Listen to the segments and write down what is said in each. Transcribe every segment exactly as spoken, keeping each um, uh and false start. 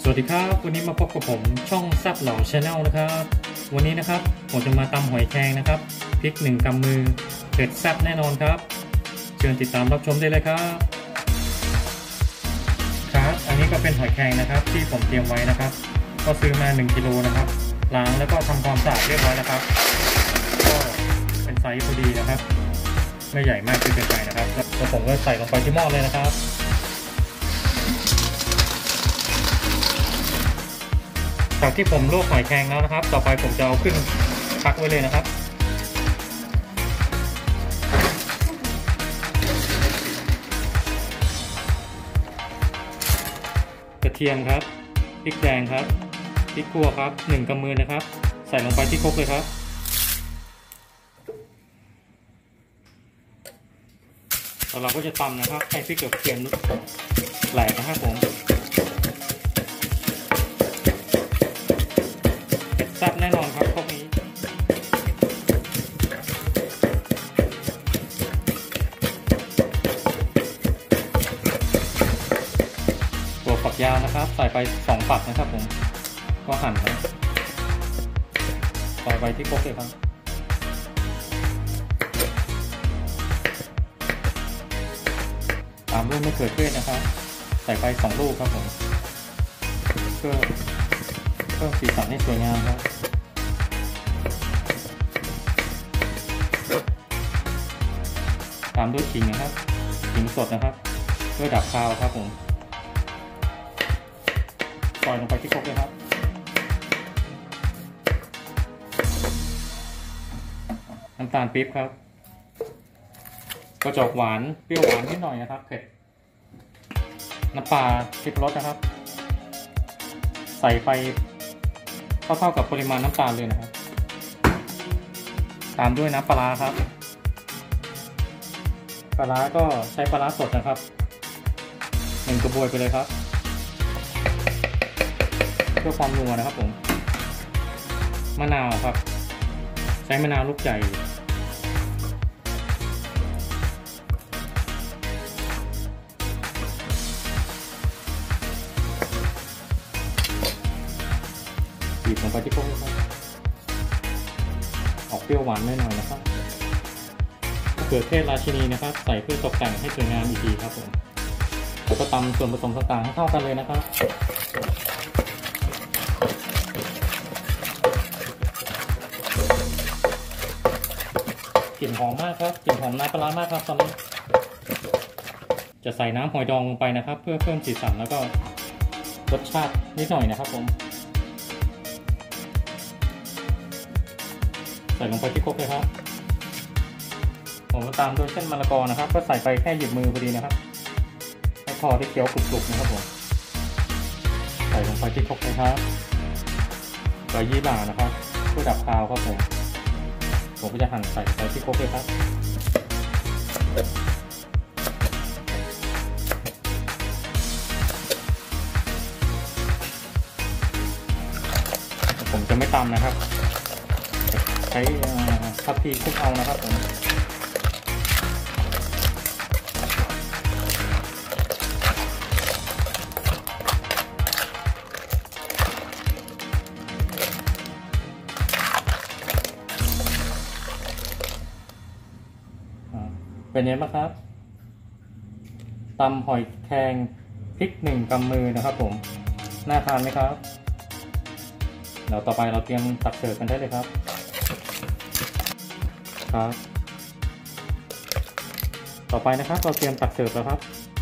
สวัสดีครับวันนี้มาพบกับผมช่องแซบเหล่าชาแนลนะครับวันนี้นะครับผมจะมาตำหอยแครงนะครับพริกหนึ่งกำมือเผ็ดแซ่บแน่นอนครับเชิญติดตามรับชมได้เลยครับครับอันนี้ก็เป็นหอยแครงนะครับที่ผมเตรียมไว้นะครับก็ซื้อมาหนึ่งกิโลนะครับล้างแล้วก็ทำความสะอาดเรียบร้อยนะครับก็เป็นไซส์พอดีนะครับไม่ใหญ่มากจนเกินไปนะครับแล้วผมก็ใส่ลงไปที่หม้อเลยนะครับจากที่ผมลวกหอยแครงแล้วนะครับต่อไปผมจะเอาขึ้นพักไว้เลยนะครับกระเทียมครับพริกแดงครับพริกขั่วครับหนึ่งกำมือนะครับใส่ลงไปที่ครกเลยครับแล้วเราก็จะตำนะครับให้พริกกับกระเทียมแหลกนะครับผมแซ่บแน่นอนครับพวกนี้ตัวฝักยาวนะครับใส่ไปสองฝักนะครับผมก็หั่นนะใส่ไปที่ครกเลยครับตามด้วยมะเขือเทศนะครับใส่ไปสองลูกครับผมเพื่อเพิ่มสีสันให้สวยงามครับตามด้วยขิงนะครับขิงสดนะครับเพื่อดับคาวครับผมปล่อยลงไปที่ครกเลยครับน้ำตาลปี๊บครับกระจอกหวานเปรี้ยวหวานนิดหน่อยนะครับเผ็ดน้ำปลาชิมรสนะครับใส่ไปเท่าๆกับปริมาณน้ำตาลเลยนะครับตามด้วยน้ำปลาครับปลาก็ใช้ปลาสดนะครับหนึ่งกระบวยไปเลยครับเพื่อความนัวนะครับผมมะนาวครับใช้มะนาวลูกใหญ่บีบลงไปที่พวกนี้ครับออกเปรี้ยวหวานหน่อยๆนะครับมะเขือเทศราชินีนะครับใส่เพื่อตกแต่งให้สวยงามอีกทีครับผมแล้วก็ตำส่วนผสมต่างๆให้เข้ากันเลยนะครับกลิ่นหอมมากครับกลิ่นหอมน้ำปลามากครับตอนนี้จะใส่น้ำหอยดองลงไปนะครับเพื่อเพิ่มสีสันแล้วก็รสชาตินิดหน่อยนะครับผมใส่ลงไปที่ครกเลยครับผมก็ตามด้วยเส้นมะละกอนะครับก็ใส่ไปแค่หยิบมือพอดีนะครับให้พอที่เคี้ยวกรุบๆนะครับผมใส่ลงไปที่ครกเลยครับใบยี่หร่านะครับเพื่อดับคาวครับผมผมก็จะหั่นใส่ไปที่ครกเลยครับผมจะไม่ตำนะครับใช้ทัพพีคลุกเอานะครับผมเป็นยังไงบ้างครับตำหอยแครงพริกหนึ่งกำมือนะครับผมน่าทานไหมครับเดี๋ยวต่อไปเราเตรียมตักเสิร์ฟกันได้เลยครับครับต่อไปนะครับเราเตรียมตักเสิร์ฟแล้วครับ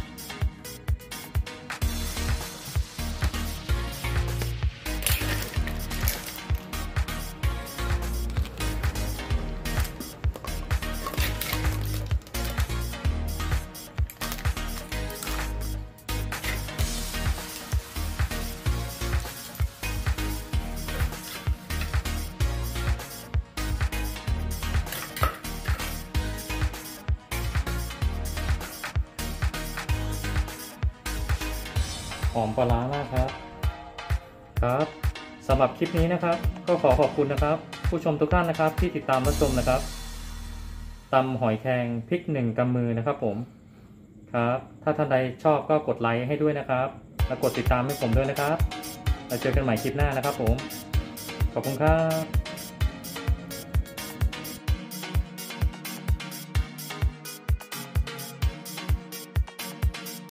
หอมปลาร้ามากครับครับสำหรับคลิปนี้นะครับก็ขอขอบคุณนะครับผู้ชมทุกท่านนะครับที่ติดตามรับชมนะครับตำหอยแครงพริกหนึ่งกำมือนะครับผม ครับถ้าท่านใดชอบก็กดไลค์ให้ด้วยนะครับและกดติดตามให้ผมด้วยนะครับเราเจอกันใหม่คลิปหน้านะครับผมขอบคุณครับ